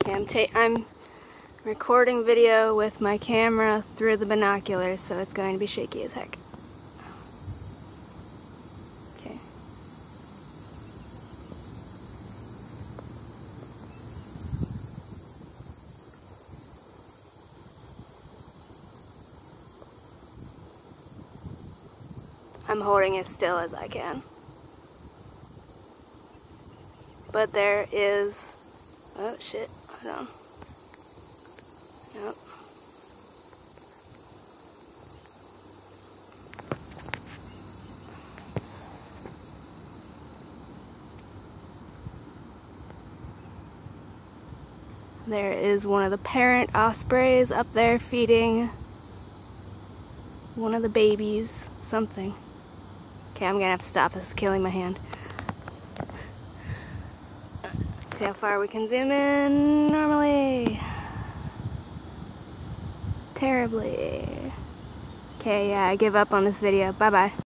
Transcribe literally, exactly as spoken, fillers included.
Okay, I'm, ta I'm recording video with my camera through the binoculars, so it's going to be shaky as heck. Okay. I'm holding as still as I can. But there is, oh shit, hold on. Nope. There is one of the parent ospreys up there feeding one of the babies something. Okay, I'm gonna have to stop. This is killing my hand. See how far we can zoom in normally. Terribly. Okay, yeah, I give up on this video. Bye-bye.